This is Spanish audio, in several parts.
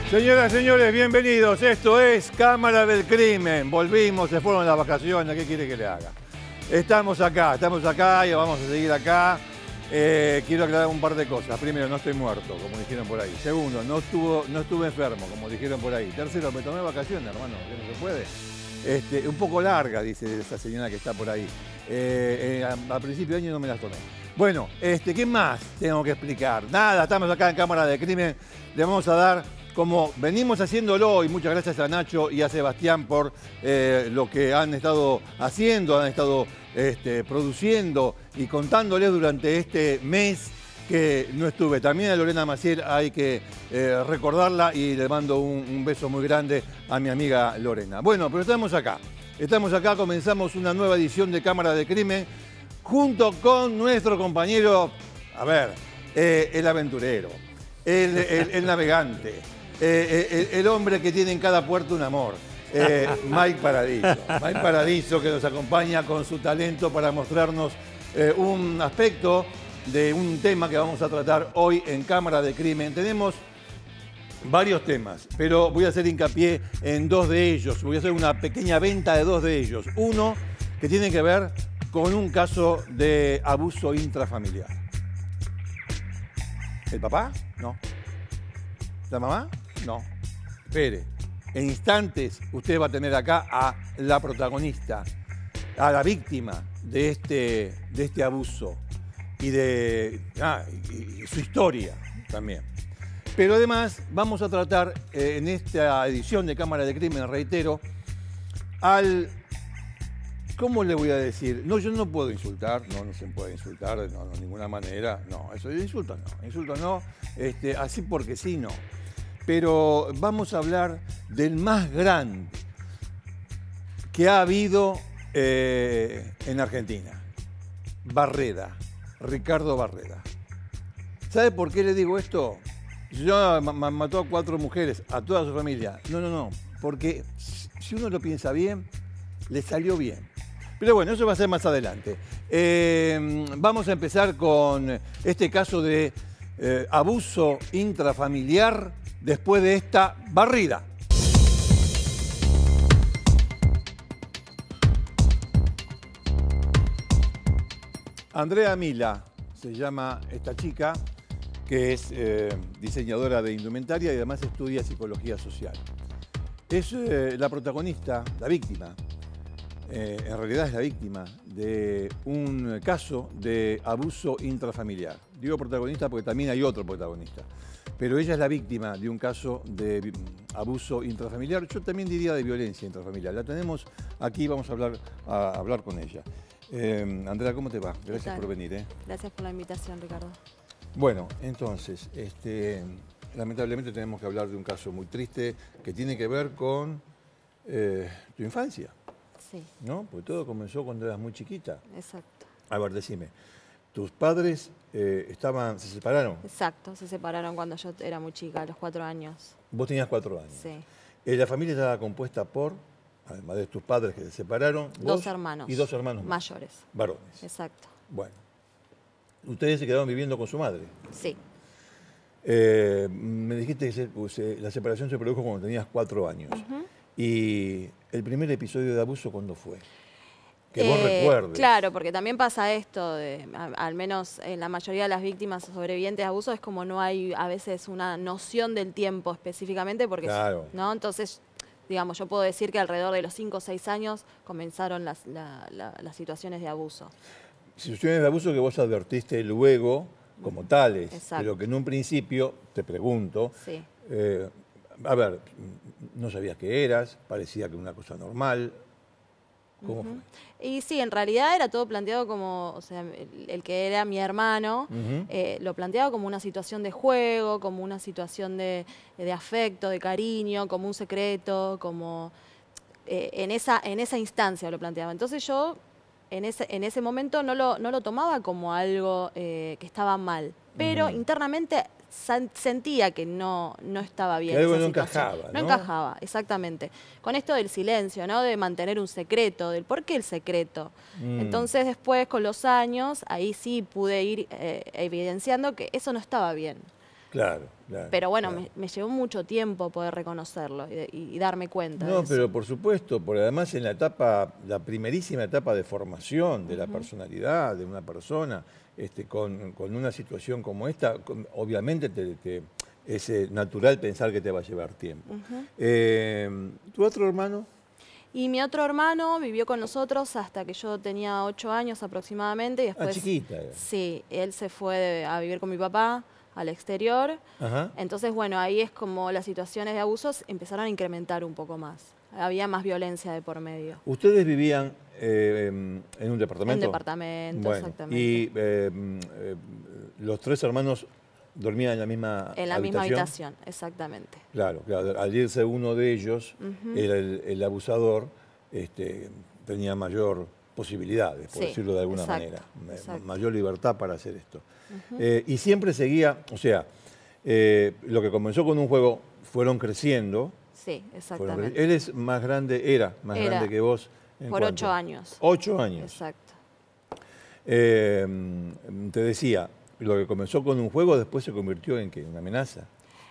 Señoras y señores, bienvenidos. Esto es Cámara del Crimen. Volvimos, se fueron las vacaciones. ¿Qué quiere que le haga? Estamos acá y vamos a seguir acá. Quiero aclarar un par de cosas. Primero, no estoy muerto, como dijeron por ahí. Segundo, no estuve enfermo, como dijeron por ahí. Tercero, me tomé vacaciones, hermano, que no se puede. Un poco larga, dice esa señora que está por ahí. A principio de año no me las tomé. Bueno, ¿qué más tengo que explicar? Nada, estamos acá en Cámara del Crimen. Le vamos a dar, como venimos haciéndolo, y muchas gracias a Nacho y a Sebastián por lo que han estado haciendo, han estado produciendo y contándoles durante este mes que no estuve. También a Lorena Maciel hay que recordarla y le mando un beso muy grande a mi amiga Lorena. Bueno, pero estamos acá, comenzamos una nueva edición de Cámara de Crimen junto con nuestro compañero, el aventurero, el navegante, el hombre que tiene en cada puerto un amor. Mike Paradiso. Mike Paradiso, que nos acompaña con su talento para mostrarnos un aspecto de un tema que vamos a tratar hoy en Cámara de Crimen. Tenemos varios temas, pero voy a hacer hincapié en dos de ellos. Voy a hacer una pequeña venta de dos de ellos. Uno que tiene que ver con un caso de abuso intrafamiliar. ¿El papá? No. ¿La mamá? No. Espere. En instantes usted va a tener acá a la protagonista, a la víctima de este abuso y su historia también. Pero además vamos a tratar en esta edición de Cámara de Crimen, reitero, ¿cómo le voy a decir? No, yo no puedo insultar, no se puede insultar, no, de ninguna manera, no, eso de insulto no, así porque sí, no. Pero vamos a hablar del más grande que ha habido en Argentina. Barreda, Ricardo Barreda. ¿Sabe por qué le digo esto? Yo mató a 4 mujeres, a toda su familia. No, porque si uno lo piensa bien, le salió bien. Pero bueno, eso va a ser más adelante. Vamos a empezar con este caso de abuso intrafamiliar después de esta barrida. Andrea Mila se llama esta chica, que es diseñadora de indumentaria y además estudia psicología social. Es la protagonista, la víctima, en realidad es la víctima de un caso de abuso intrafamiliar. Digo protagonista porque también hay otro protagonista, pero ella es la víctima de un caso de abuso intrafamiliar. Yo también diría de violencia intrafamiliar. La tenemos aquí, vamos a hablar con ella. Andrea, ¿cómo te va? Gracias por venir. Gracias por la invitación, Ricardo. Bueno, entonces, lamentablemente tenemos que hablar de un caso muy triste que tiene que ver con tu infancia. Sí. ¿No? Porque todo comenzó cuando eras muy chiquita. Exacto. A ver, decime, ¿tus padres se separaron? Exacto, se separaron cuando yo era muy chica, a los 4 años. Vos tenías 4 años. Sí. La familia estaba compuesta por, además de tus padres que se separaron, vos 2 hermanos. Y 2 hermanos mayores. Varones. Exacto. Bueno. ¿Ustedes se quedaron viviendo con su madre? Sí. Me dijiste que la separación se produjo cuando tenías 4 años. ¿Y el primer episodio de abuso cuándo fue? Que vos recuerdes. Claro, porque también pasa esto, al menos en la mayoría de las víctimas sobrevivientes de abuso, es como no hay a veces una noción del tiempo específicamente, porque claro. ¿no? Entonces, digamos, yo puedo decir que alrededor de los 5 o 6 años comenzaron las situaciones de abuso. Situaciones de abuso que vos advertiste luego como tales, exacto. Pero que en un principio, te pregunto, sí. No sabías qué eras, parecía que una cosa normal. ¿Cómo fue? Y sí, en realidad era todo planteado como, o sea, el que era mi hermano, lo planteaba como una situación de juego, como una situación de afecto, de cariño, como un secreto, como en esa instancia lo planteaba. Entonces yo en ese momento no lo tomaba como algo que estaba mal, pero internamente sentía que no estaba bien. Que algo no encajaba, ¿no? Encajaba, exactamente. Con esto del silencio, ¿no? De mantener un secreto, del por qué el secreto. Entonces después, con los años, ahí sí pude ir evidenciando que eso no estaba bien. Claro, claro. Pero bueno, claro. me llevó mucho tiempo poder reconocerlo y darme cuenta de No, eso. pero por supuesto, porque además en la etapa, la primerísima etapa de formación de la personalidad de una persona, con una situación como esta, obviamente es natural pensar que te va a llevar tiempo. ¿Tu otro hermano? Y mi otro hermano vivió con nosotros hasta que yo tenía 8 años aproximadamente y después... Chiquita era. Sí, él se fue a vivir con mi papá al exterior. Ajá. Entonces, bueno, ahí es como las situaciones de abusos empezaron a incrementar un poco más. Había más violencia de por medio. ¿Ustedes vivían en un departamento? En departamento, Bueno, exactamente. y los 3 hermanos dormían en la misma habitación. En la misma habitación, exactamente. Claro, claro, al irse uno de ellos, el abusador tenía mayor posibilidades, por decirlo de alguna manera, mayor libertad para hacer esto. Y siempre seguía, o sea, lo que comenzó con un juego, fueron creciendo. Sí, exactamente. Él es más grande, era más grande que vos. Por 8 años. 8 años. Exacto. Te decía, lo que comenzó con un juego después se convirtió en ¿qué? ¿Una amenaza?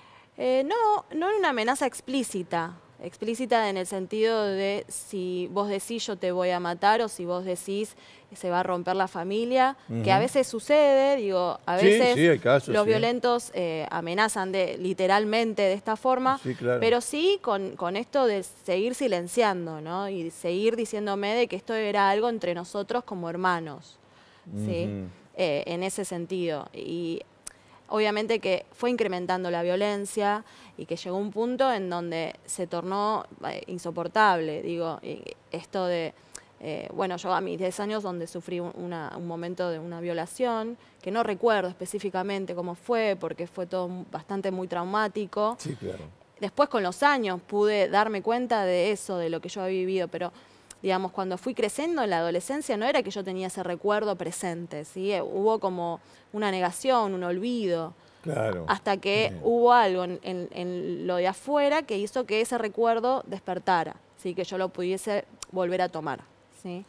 No en una amenaza explícita en el sentido de si vos decís yo te voy a matar o si vos decís se va a romper la familia, que a veces sucede, digo, a veces sí, hay casos, los violentos amenazan literalmente de esta forma, claro. pero sí con esto de seguir silenciando, ¿no? Y seguir diciéndome de que esto era algo entre nosotros como hermanos, ¿sí? En ese sentido. Y obviamente que fue incrementando la violencia y que llegó un punto en donde se tornó insoportable. Digo, esto de, bueno, yo a mis 10 años donde sufrí un momento de una violación, que no recuerdo específicamente cómo fue, porque fue todo bastante muy traumático. Sí, claro. Después con los años pude darme cuenta de eso, de lo que yo había vivido, pero digamos, cuando fui creciendo en la adolescencia no era que yo tenía ese recuerdo presente, ¿sí? Hubo como una negación, un olvido, claro. Hasta que hubo algo en lo de afuera que hizo que ese recuerdo despertara, ¿sí? Que yo lo pudiese volver a tomar, ¿sí?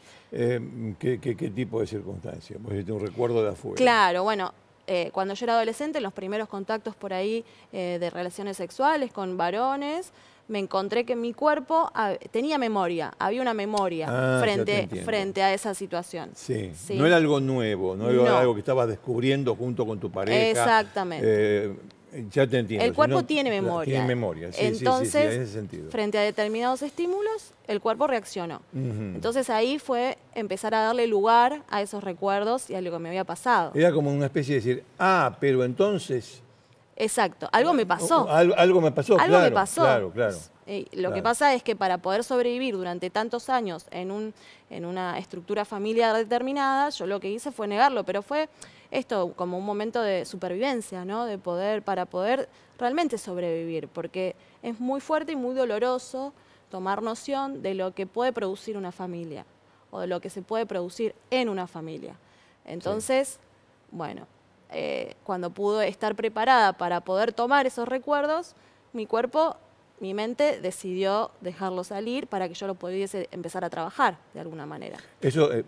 ¿Qué tipo de circunstancias? Pues un recuerdo de afuera. Claro, bueno, cuando yo era adolescente, en los primeros contactos por ahí de relaciones sexuales con varones, me encontré que mi cuerpo tenía memoria, había una memoria frente a esa situación. Sí. ¿Sí? No era algo nuevo, no era algo que estabas descubriendo junto con tu pareja. Exactamente. Ya te entiendo. El cuerpo tiene memoria. Tiene memoria, sí, entonces, sí, en ese sentido. Frente a determinados estímulos, el cuerpo reaccionó. Entonces ahí fue empezar a darle lugar a esos recuerdos y a lo que me había pasado. Era como una especie de decir, pero entonces... Exacto, algo me pasó. Algo me pasó, algo me pasó. Claro. Lo que pasa es que para poder sobrevivir durante tantos años en una estructura familiar determinada, yo lo que hice fue negarlo, pero fue esto como un momento de supervivencia, ¿no? Para poder realmente sobrevivir, porque es muy fuerte y muy doloroso tomar noción de lo que puede producir una familia o de lo que se puede producir en una familia. Entonces, bueno, cuando pude estar preparada para poder tomar esos recuerdos, mi mente decidió dejarlo salir para que yo lo pudiese empezar a trabajar de alguna manera. Eso, a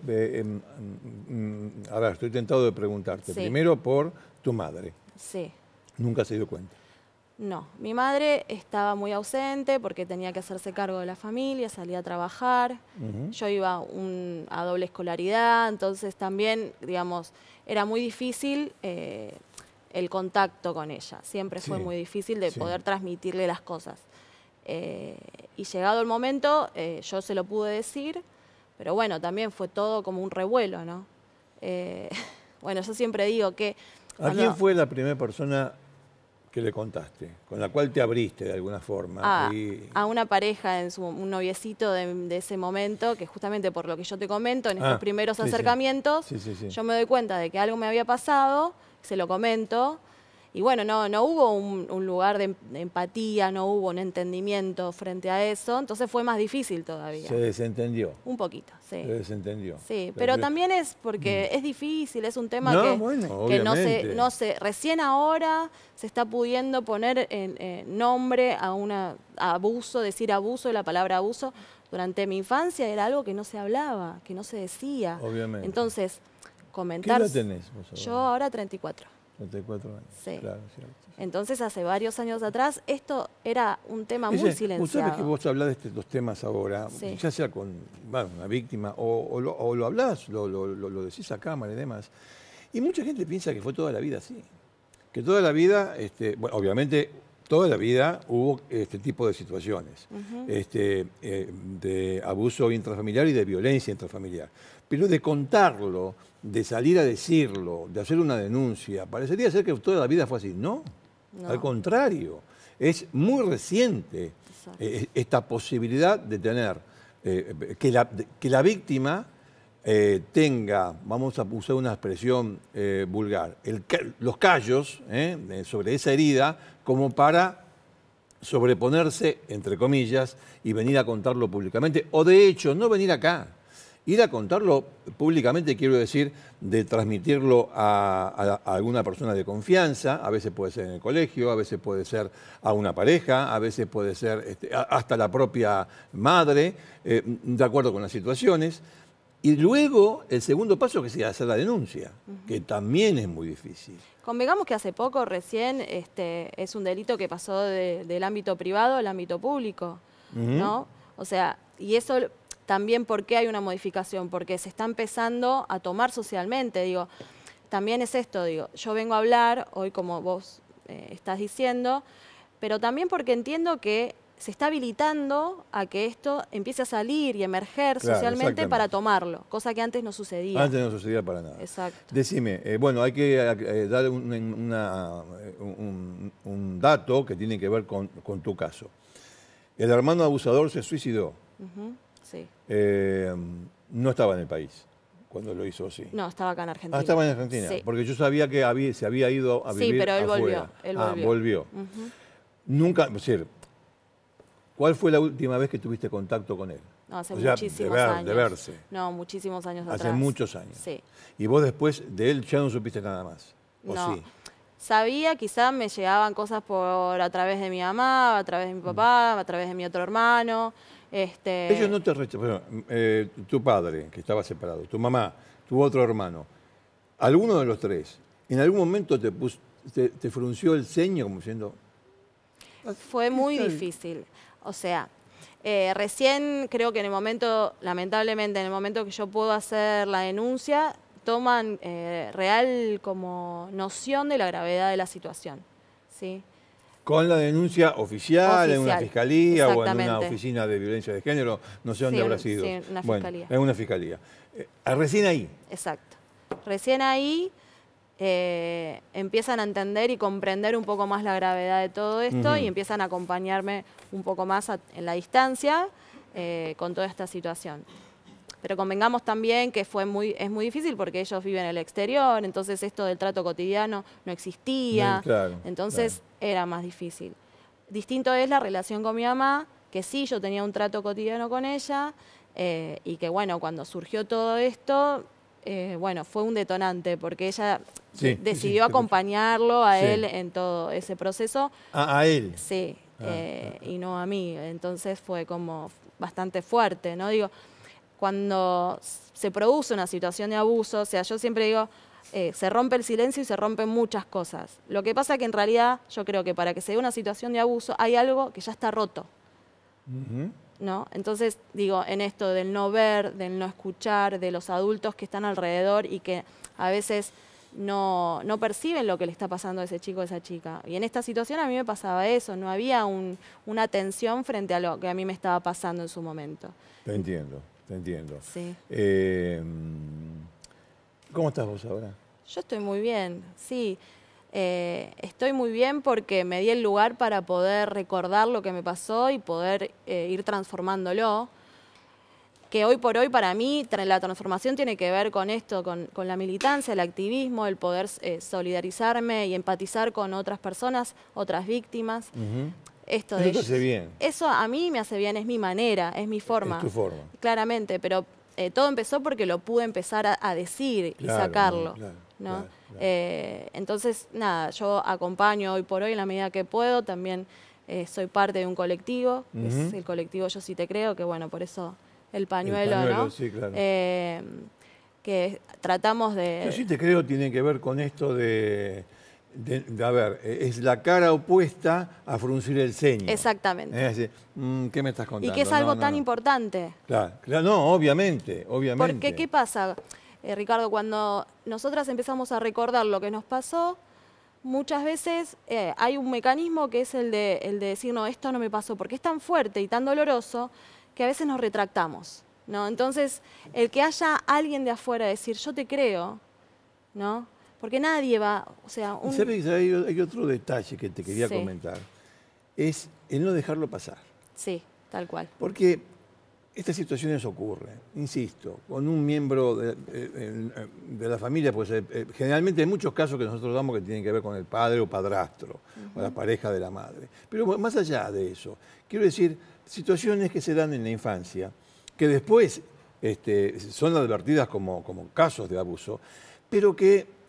ver, estoy tentado de preguntarte. Sí. Primero por tu madre. Sí. ¿Nunca se dio cuenta? No, mi madre estaba muy ausente porque tenía que hacerse cargo de la familia, salía a trabajar. Yo iba a doble escolaridad, entonces también, digamos, era muy difícil el contacto con ella. Siempre fue muy difícil de poder transmitirle las cosas. Y llegado el momento, yo se lo pude decir, pero bueno, también fue todo como un revuelo, ¿no? Bueno, yo siempre digo que... ¿A quién fue la primera persona que le contaste, con la cual te abriste de alguna forma? A una pareja, un noviecito de ese momento, que justamente por lo que yo te comento, en estos primeros acercamientos, yo me doy cuenta de que algo me había pasado, se lo comento, y bueno, no hubo un lugar de empatía, no hubo un entendimiento frente a eso, entonces fue más difícil todavía. ¿Se desentendió? Un poquito, sí. Se desentendió. Sí, pero también es porque es difícil, es un tema que no se, recién ahora se está pudiendo poner nombre a abuso, decir abuso, la palabra abuso. Durante mi infancia era algo que no se hablaba, que no se decía. Obviamente. Entonces, comentar... ¿Qué edad tenés vos ahora? Yo ahora 34. 34 años. Sí. Claro, cierto. Entonces, hace varios años atrás, esto era un tema muy Vos silenciado. sabés que vos hablás de estos temas ahora, Sí. ya sea con una víctima o lo hablás, lo decís a cámara y demás. Y mucha gente piensa que fue toda la vida así. Que toda la vida, bueno, obviamente, toda la vida hubo este tipo de situaciones, de abuso intrafamiliar y de violencia intrafamiliar. Pero de contarlo, de salir a decirlo, de hacer una denuncia, parecería ser que toda la vida fue así. No, al contrario, es muy reciente esta posibilidad de tener, que la víctima tenga, vamos a usar una expresión vulgar, los callos sobre esa herida como para sobreponerse, entre comillas, y venir a contarlo públicamente, o de hecho, no venir acá, ir a contarlo públicamente, quiero decir, de transmitirlo a alguna persona de confianza, a veces puede ser en el colegio, a veces puede ser a una pareja, a veces puede ser hasta la propia madre, de acuerdo con las situaciones. Y luego el segundo paso que es hacer la denuncia, que también es muy difícil. Convengamos que hace poco, recién, es un delito que pasó del ámbito privado al ámbito público, ¿no? O sea, y eso también, ¿por qué hay una modificación? Porque se está empezando a tomar socialmente, digo. También es esto, digo, yo vengo a hablar hoy como vos estás diciendo, pero también porque entiendo que se está habilitando a que esto empiece a salir y emerger socialmente para tomarlo, cosa que antes no sucedía. Antes no sucedía para nada. Exacto. Decime, bueno, hay que dar un dato que tiene que ver con tu caso. El hermano abusador se suicidó. Sí. No estaba en el país cuando lo hizo, sí. No, estaba acá en Argentina. Ah, estaba en Argentina, sí. Porque yo sabía que se había ido a vivir pero él afuera. volvió. Él volvió. Volvió. Nunca, es decir, ¿cuál fue la última vez que tuviste contacto con él? No, hace muchísimos años. De verse. No, muchísimos años atrás. Hace muchos años. Sí. Y vos después de él ya no supiste nada más. ¿O no. sí? Sabía, quizás me llegaban cosas a través de mi mamá, a través de mi papá, a través de mi otro hermano. Ellos no te rechazaron. Tu padre, que estaba separado, tu mamá, tu otro hermano, alguno de los tres, ¿en algún momento te frunció el ceño como diciendo? Fue muy difícil. O sea, recién creo que en el momento, lamentablemente, en el momento que yo puedo hacer la denuncia, toman real como noción de la gravedad de la situación, ¿sí? Con la denuncia oficial, en una fiscalía o en una oficina de violencia de género, no sé dónde habrá sido. Sí, en una fiscalía. En una fiscalía. Recién ahí. Exacto. Recién ahí empiezan a entender y comprender un poco más la gravedad de todo esto y empiezan a acompañarme un poco más en la distancia con toda esta situación. Pero convengamos también que es muy difícil porque ellos viven en el exterior, entonces esto del trato cotidiano no existía, entonces era más difícil. Distinto es la relación con mi mamá, que sí, yo tenía un trato cotidiano con ella y que bueno, cuando surgió todo esto, bueno, fue un detonante porque ella decidió acompañarlo a él en todo ese proceso. ¿A él? Sí, y no a mí, entonces fue como bastante fuerte, ¿no? Digo, cuando se produce una situación de abuso, o sea, yo siempre digo, se rompe el silencio y se rompen muchas cosas. Lo que pasa es que en realidad yo creo que para que se dé una situación de abuso hay algo que ya está roto, ¿no? Entonces, digo, en esto del no ver, del no escuchar, de los adultos que están alrededor y que a veces no perciben lo que le está pasando a ese chico o a esa chica. Y en esta situación a mí me pasaba eso, no había una atención frente a lo que a mí me estaba pasando en su momento. Te entiendo. Te entiendo. Sí. ¿Cómo estás vos ahora? Yo estoy muy bien, sí. Estoy muy bien porque me di el lugar para poder recordar lo que me pasó y poder ir transformándolo. Que hoy por hoy para mí la transformación tiene que ver con esto, con la militancia, el activismo, el poder solidarizarme y empatizar con otras personas, otras víctimas. Esto de Eso te hace bien. Eso a mí me hace bien, es mi manera, es mi forma. Es tu forma. Claramente, pero todo empezó porque lo pude empezar a decir y sacarlo. ¿no? Entonces, nada, yo acompaño hoy por hoy en la medida que puedo. También soy parte de un colectivo, es el colectivo Yo Sí Te Creo, que bueno, por eso el pañuelo, ¿no? Sí, claro. Que tratamos de... Yo Sí Te Creo tiene que ver con esto de A ver, es la cara opuesta a fruncir el ceño. Exactamente. Es decir, ¿qué me estás contando? Y que es algo tan importante. Claro, no, obviamente. Porque, ¿qué pasa, Ricardo? Cuando nosotras empezamos a recordar lo que nos pasó, muchas veces hay un mecanismo que es el de decir, no, esto no me pasó, porque es tan fuerte y tan doloroso que a veces nos retractamos, ¿no? Entonces, el que haya alguien de afuera decir, yo te creo, ¿no? Porque nadie va, o sea... ¿Sabes? Hay otro detalle que te quería comentar. Es el no dejarlo pasar. Sí, tal cual. Porque estas situaciones ocurren, insisto, con un miembro de la familia, pues generalmente hay muchos casos que nosotros damos que tienen que ver con el padre o padrastro, o la pareja de la madre. Pero más allá de eso, quiero decir, situaciones que se dan en la infancia, que después son advertidas como casos de abuso, pero que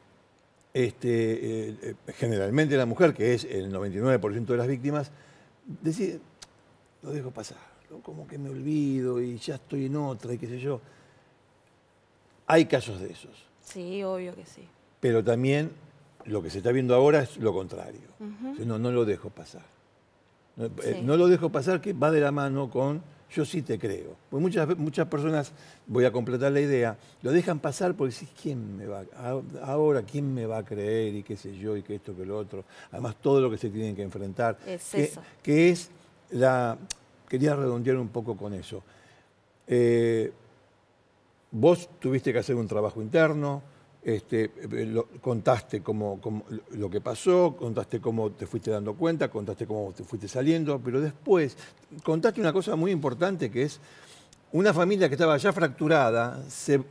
generalmente la mujer, que es el 99% de las víctimas, decide, lo dejo pasar, ¿no? Como que me olvido y ya estoy en otra y qué sé yo. Hay casos de esos. Sí, obvio que sí. Pero también lo que se está viendo ahora es lo contrario. No lo dejo pasar. No lo dejo pasar, que va de la mano con yo sí te creo. Pues muchas personas, voy a completar la idea, lo dejan pasar porque dicen, ¿quién me va a creer? Y qué sé yo, y que esto, que lo otro. Además, todo lo que se tienen que enfrentar. Eso. Quería redondear un poco con eso. Vos tuviste que hacer un trabajo interno, contaste lo que pasó, contaste cómo te fuiste dando cuenta, contaste cómo te fuiste saliendo, pero después contaste una cosa muy importante, que es una familia que estaba ya fracturada, se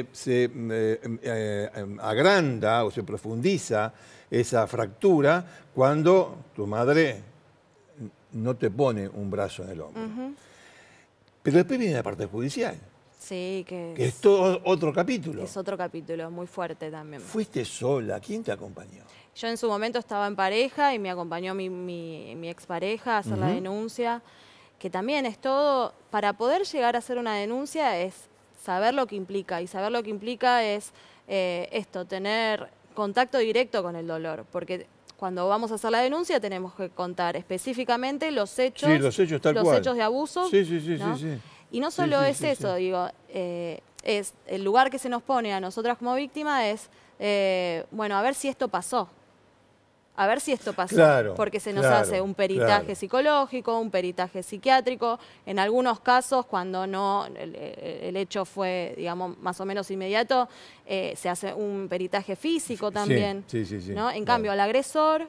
agranda o se profundiza esa fractura cuando tu madre no te pone un brazo en el hombro. Pero después viene la parte judicial. Sí, que es todo otro capítulo. Es otro capítulo, muy fuerte también. ¿Fuiste sola? ¿Quién te acompañó? Yo en su momento estaba en pareja y me acompañó mi expareja a hacer la denuncia, que también es todo, para poder llegar a hacer una denuncia es saber lo que implica, y saber lo que implica es tener contacto directo con el dolor, porque cuando vamos a hacer la denuncia tenemos que contar específicamente los hechos, los hechos de abuso. ¿no? Sí. Y no solo es eso, digo, es el lugar que se nos pone a nosotras como víctima es, bueno, a ver si esto pasó. A ver si esto pasó. Claro, porque se nos hace un peritaje psicológico, un peritaje psiquiátrico. En algunos casos, cuando no el hecho fue, digamos, más o menos inmediato, se hace un peritaje físico también. Sí. ¿no? En cambio, al agresor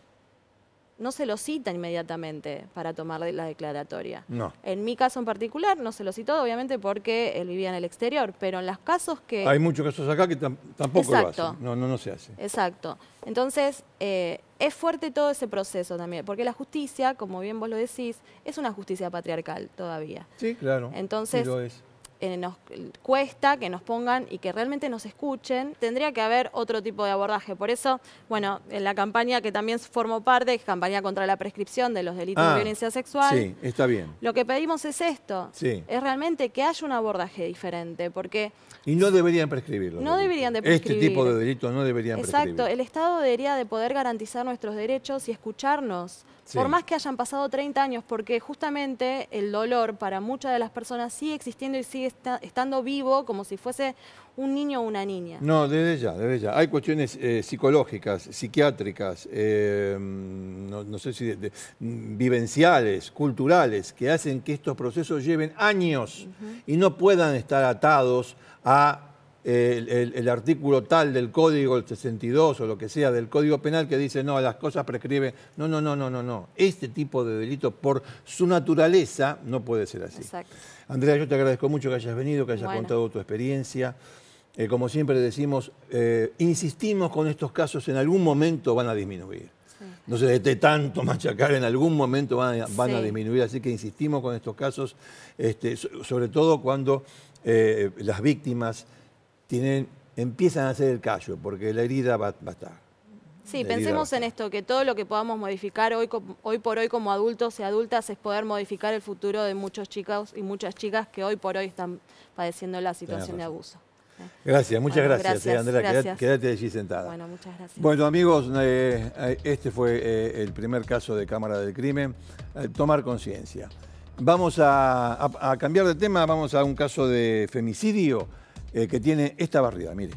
no se lo cita inmediatamente para tomar la declaratoria. No. En mi caso en particular no se lo citó, obviamente, porque él vivía en el exterior, pero en los casos que... Hay muchos casos acá que tampoco lo hacen. No se hace. Exacto. Entonces, es fuerte todo ese proceso también, porque la justicia, como bien vos lo decís, es una justicia patriarcal todavía. Sí, claro. Entonces, sí lo es. Nos cuesta que nos pongan y que realmente nos escuchen. Tendría que haber otro tipo de abordaje. Por eso, bueno, en la campaña que también formó parte, es campaña contra la prescripción de los delitos de violencia sexual. Sí, está bien. Lo que pedimos es esto. Sí. Es realmente que haya un abordaje diferente, porque... Y no deberían prescribirlo. No deberían de prescribir. Este tipo de delitos no deberían prescribir. Exacto. El Estado debería de poder garantizar nuestros derechos y escucharnos. Sí. Por más que hayan pasado 30 años, porque justamente el dolor para muchas de las personas sigue existiendo y sigue estando vivo como si fuese un niño o una niña. No, desde ya. Hay cuestiones psicológicas, psiquiátricas, no sé si vivenciales, culturales, que hacen que estos procesos lleven años y no puedan estar atados a el artículo tal del Código, el 62 o lo que sea del Código Penal que dice, no, las cosas prescriben. No. Este tipo de delito, por su naturaleza, no puede ser así. Exacto. Andrea, yo te agradezco mucho que hayas venido, que hayas contado tu experiencia. Como siempre decimos, insistimos con estos casos, en algún momento van a disminuir. Sí. No se de tanto machacar, en algún momento van a disminuir, así que insistimos con estos casos, sobre todo cuando las víctimas empiezan a hacer el callo, porque la herida va a estar. Sí, pensemos en esto, que todo lo que podamos modificar hoy por hoy como adultos y adultas es poder modificar el futuro de muchos chicos y muchas chicas que hoy por hoy están padeciendo la situación de abuso. Gracias, muchas Bueno, gracias, Andrea. gracias. Quédate allí sentada. Bueno, muchas gracias. Bueno, amigos, este fue el primer caso de Cámara del Crimen. Tomar conciencia. Vamos a cambiar de tema, vamos a un caso de femicidio que tiene esta barriada, mire.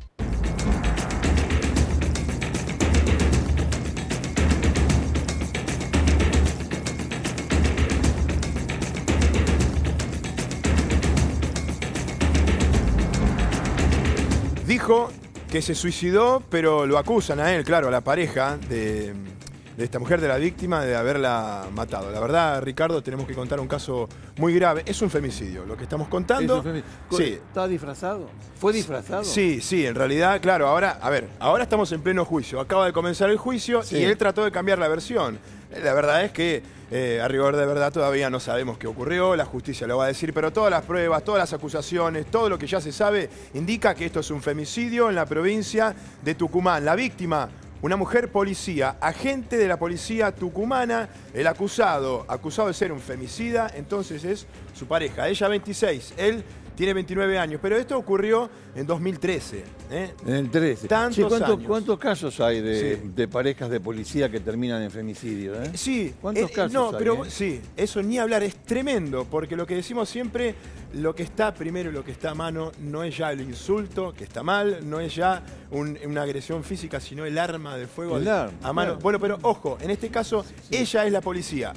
Dijo que se suicidó, pero lo acusan a él, claro, a la pareja de esta mujer, de la víctima, de haberla matado. La verdad, Ricardo, tenemos que contar un caso muy grave. Es un femicidio, lo que estamos contando. Sí. ¿Está disfrazado? ¿Fue disfrazado? Sí, en realidad, claro, ahora estamos en pleno juicio. Acaba de comenzar el juicio y él trató de cambiar la versión. La verdad es que a rigor de verdad todavía no sabemos qué ocurrió, la justicia lo va a decir, pero todas las pruebas, todas las acusaciones, todo lo que ya se sabe indica que esto es un femicidio en la provincia de Tucumán. La víctima, una mujer policía, agente de la policía tucumana, el acusado de ser un femicida, entonces es su pareja, ella 26, él tiene 29 años, pero esto ocurrió en 2013. En el 13. Tantos años. ¿Cuántos casos hay de parejas de policía que terminan en femicidio? Sí. ¿Cuántos casos no, hay? Pero sí, eso ni hablar, es tremendo, porque lo que decimos siempre, lo que está primero y lo que está a mano no es ya el insulto, que está mal, no es ya una agresión física, sino el arma de fuego a mano. Claro. Bueno, pero ojo, en este caso, ella es la policía.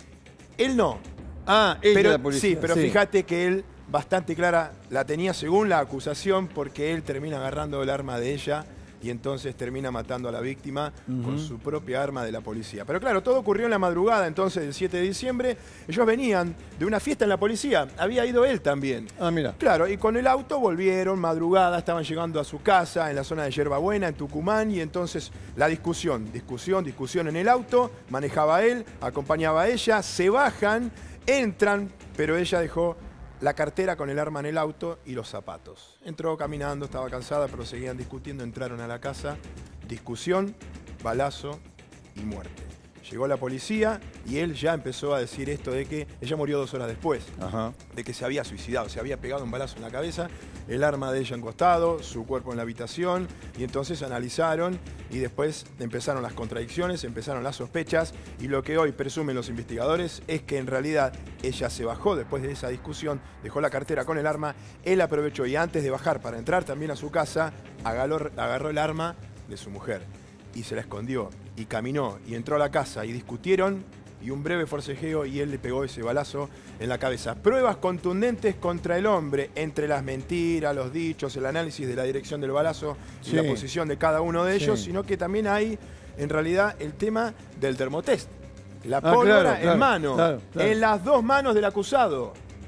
Él no. Ella es la policía. Sí, pero fíjate que él bastante clara la tenía según la acusación, porque él termina agarrando el arma de ella y entonces termina matando a la víctima con su propia arma de la policía. Pero claro, todo ocurrió en la madrugada entonces del 7 de diciembre. Ellos venían de una fiesta en la policía, había ido él también. Ah, mira. Claro, y con el auto volvieron, madrugada, estaban llegando a su casa en la zona de Yerbabuena, en Tucumán, y entonces la discusión en el auto, manejaba él, acompañaba a ella, se bajan, entran, pero ella dejó la cartera con el arma en el auto y los zapatos. Entró caminando, estaba cansada, pero seguían discutiendo, entraron a la casa, discusión, balazo y muerte. Llegó la policía y él ya empezó a decir esto de que ella murió 2 horas después, de que se había suicidado, se había pegado un balazo en la cabeza, el arma de ella en costado, su cuerpo en la habitación, y entonces analizaron y después empezaron las contradicciones, empezaron las sospechas, y lo que hoy presumen los investigadores es que en realidad ella se bajó después de esa discusión, dejó la cartera con el arma, él aprovechó y antes de bajar para entrar también a su casa, agarró el arma de su mujer y se la escondió y caminó y entró a la casa y discutieron y un breve forcejeo y él le pegó ese balazo en la cabeza. Pruebas contundentes contra el hombre, entre las mentiras, los dichos, el análisis de la dirección del balazo y la posición de cada uno de ellos, sino que también hay en realidad el tema del termotest. La pólvora en mano, en las 2 manos del acusado.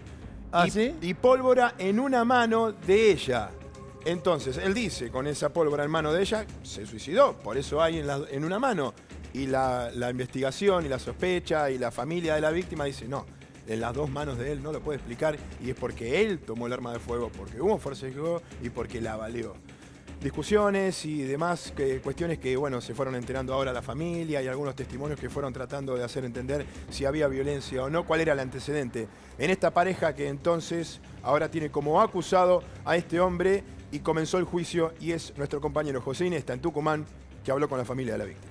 Y pólvora en una mano de ella. Entonces, él dice, con esa pólvora en mano de ella, se suicidó, por eso hay en una mano. Y la investigación y la sospecha y la familia de la víctima dice, no, en las 2 manos de él no lo puede explicar, y es porque él tomó el arma de fuego, porque hubo forcejeo y porque la avalió. Discusiones y demás cuestiones que, bueno, se fueron enterando ahora la familia y algunos testimonios que fueron tratando de hacer entender si había violencia o no, cuál era el antecedente en esta pareja que entonces ahora tiene como acusado a este hombre y comenzó el juicio, y es nuestro compañero José Inesta en Tucumán, que habló con la familia de la víctima.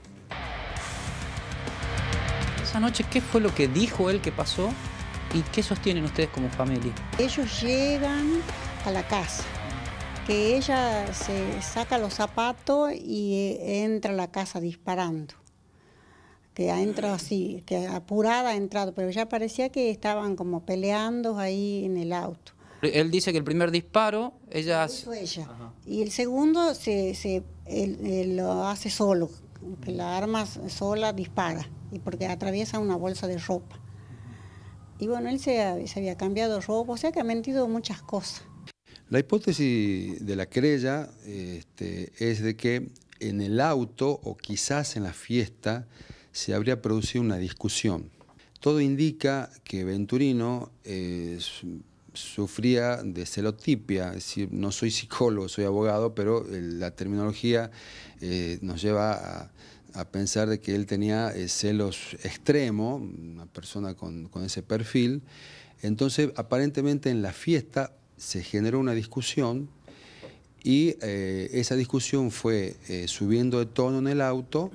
Esa noche, ¿qué fue lo que dijo él que pasó y qué sostienen ustedes como familia? Ellos llegan a la casa, que ella se saca los zapatos y entra a la casa disparando. Que entra así, que apurada ha entrado, pero ya parecía que estaban como peleando ahí en el auto. Él dice que el primer disparo, ella... Eso ella. Ajá. Y el segundo él lo hace solo, que la arma sola dispara, y porque atraviesa una bolsa de ropa. Y bueno, él se había cambiado ropa, o sea que ha mentido muchas cosas. La hipótesis de la querella es de que en el auto o quizás en la fiesta se habría producido una discusión. Todo indica que Venturino sufría de celotipia, es decir, no soy psicólogo, soy abogado, pero la terminología nos lleva a pensar de que él tenía celos extremos, una persona con ese perfil. Entonces, aparentemente en la fiesta se generó una discusión y esa discusión fue subiendo de tono en el auto.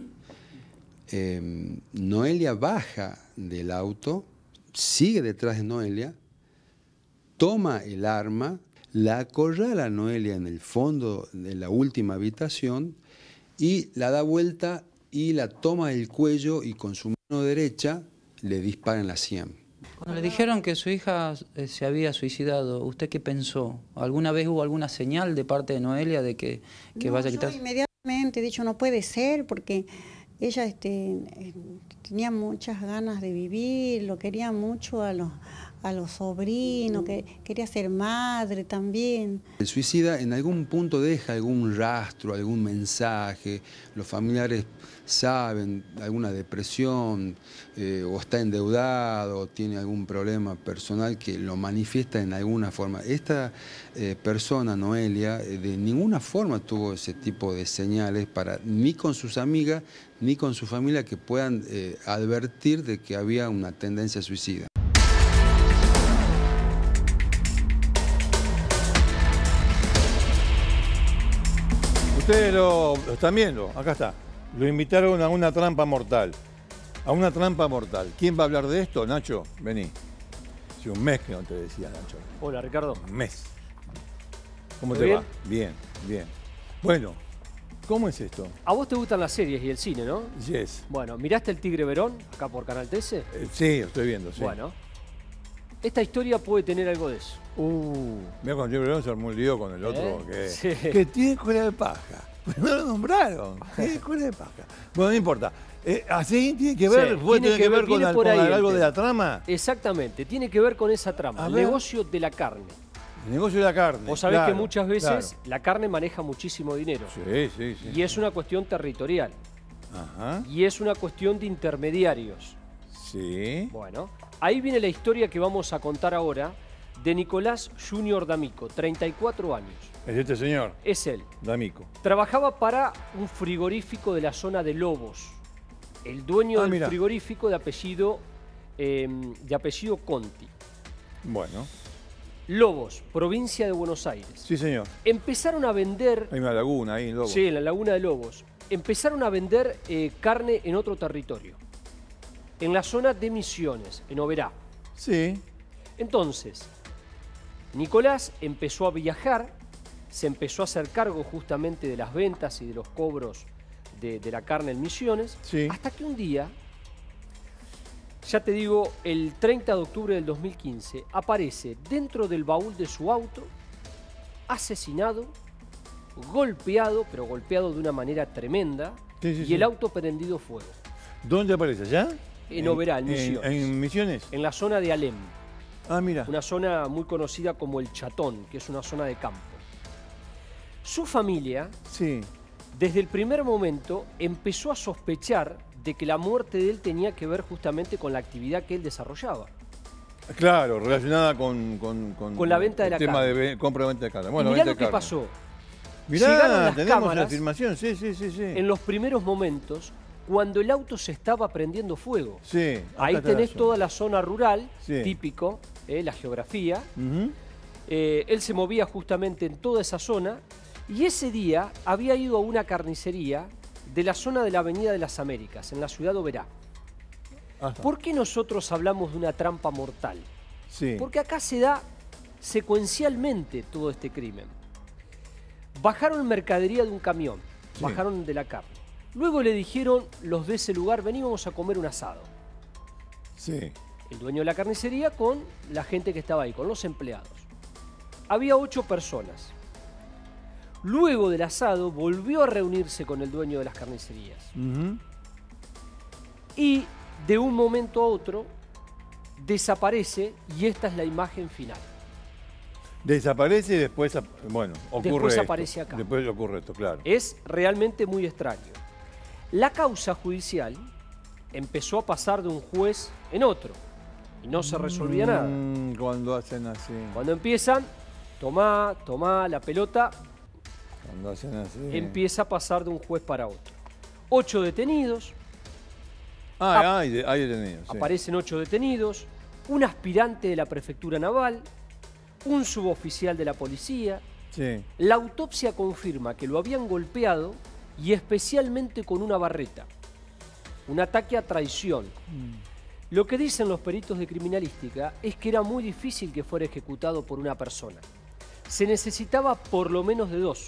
Noelia baja del auto, sigue detrás de Noelia, toma el arma, la acorrala a Noelia en el fondo de la última habitación y la da vuelta y la toma del cuello y con su mano derecha le dispara en la sien. Cuando le dijeron que su hija se había suicidado, ¿usted qué pensó? ¿Alguna vez hubo alguna señal de parte de Noelia de que vaya a quitarse? Yo inmediatamente he dicho, no puede ser, porque ella tenía muchas ganas de vivir, lo quería mucho a los sobrinos, que quería ser madre también. El suicida en algún punto deja algún rastro, algún mensaje, los familiares saben, alguna depresión, o está endeudado, o tiene algún problema personal que lo manifiesta en alguna forma. Esta persona, Noelia, de ninguna forma tuvo ese tipo de señales ni con sus amigas, ni con su familia que puedan advertir de que había una tendencia suicida. Ustedes lo están viendo, acá está. Lo invitaron a una trampa mortal. A una trampa mortal. ¿Quién va a hablar de esto, Nacho? Vení. Hace un mes que no te decía, Nacho. Hola, Ricardo. Un mes. ¿Cómo ¿Todo te bien? va? Bien, bien. Bueno, ¿cómo es esto? A vos te gustan las series y el cine, ¿no? Yes. Bueno, ¿miraste El Tigre Verón acá por Canal 13? Sí, lo estoy viendo, sí. Bueno, esta historia puede tener algo de eso. Mira, cuando yo se armó un lío con el otro, Sí. que tiene escuela de paja. Pues no lo nombraron. Tiene escuela de paja. Bueno, no importa. ¿Así tiene que ver? Sí, ¿Tiene que ver con, viene por ahí el algo de tema. la trama? Exactamente, tiene que ver con esa trama. A El ver. negocio de la carne. El negocio de la carne. Vos sabés claro, que muchas veces claro. la carne maneja muchísimo dinero. Sí, sí, sí. Y es una cuestión territorial. Ajá. Y es una cuestión de intermediarios. Sí. Bueno, ahí viene la historia que vamos a contar ahora de Nicolás Junior D'Amico, 34 años. Es este señor, Es él. D'Amico. Trabajaba para un frigorífico de la zona de Lobos. El dueño del Mirá. frigorífico de apellido Conti. Bueno, Lobos, provincia de Buenos Aires. sí, señor. Empezaron a vender, Hay una laguna ahí en Lobo. sí, en la laguna de Lobos, empezaron a vender carne en otro territorio. En la zona de Misiones, en Oberá. Sí. Entonces, Nicolás empezó a viajar, se empezó a hacer cargo justamente de las ventas y de los cobros de la carne en Misiones, Sí. hasta que un día, ya te digo, el 30 de octubre del 2015, aparece dentro del baúl de su auto, asesinado, golpeado, pero golpeado de una manera tremenda, Sí, sí, y sí. el auto prendido fuego. ¿Dónde aparece? ¿Allá? En Oberá, en Misiones. ¿En Misiones? En la zona de Alem, Ah, mira. una zona muy conocida como el Chatón, que es una zona de campo. Su familia, Sí. desde el primer momento, empezó a sospechar de que la muerte de él tenía que ver justamente con la actividad que él desarrollaba. Claro, relacionada con la venta de la el tema carne. de compra y venta de carne. Bueno, y mirá venta lo de que carne. pasó. Mirá, Llegaron las tenemos cámaras la afirmación. Sí, sí, sí, sí. en los primeros momentos cuando el auto se estaba prendiendo fuego. Sí. acá Ahí está tenés la toda la zona rural, Sí. típico, la geografía. Ujú. Él se movía justamente en toda esa zona y ese día había ido a una carnicería de la zona de la Avenida de las Américas, en la ciudad de Oberá. Ajá. ¿Por qué nosotros hablamos de una trampa mortal? Sí. Porque acá se da secuencialmente todo este crimen. Bajaron mercadería de un camión, Sí. bajaron de la carne. Luego le dijeron los de ese lugar, vení, vamos a comer un asado. Sí. El dueño de la carnicería con la gente que estaba ahí, con los empleados. Había 8 personas. Luego del asado volvió a reunirse con el dueño de las carnicerías. Ujú. Y de un momento a otro desaparece y esta es la imagen final. Desaparece y después, bueno, ocurre Después esto. aparece acá. Después ocurre esto, claro. Es realmente muy extraño. La causa judicial empezó a pasar de un juez en otro y no se resolvía nada. Cuando hacen así. Cuando empiezan, tomá la pelota, Cuando hacen así. empieza a pasar de un juez para otro. 8 detenidos, Hay detenidos. Sí. aparecen 8 detenidos, un aspirante de la prefectura naval, un suboficial de la policía. Sí. La autopsia confirma que lo habían golpeado y especialmente con una barreta. Un ataque a traición. Lo que dicen los peritos de criminalística es que era muy difícil que fuera ejecutado por una persona. Se necesitaba por lo menos de 2.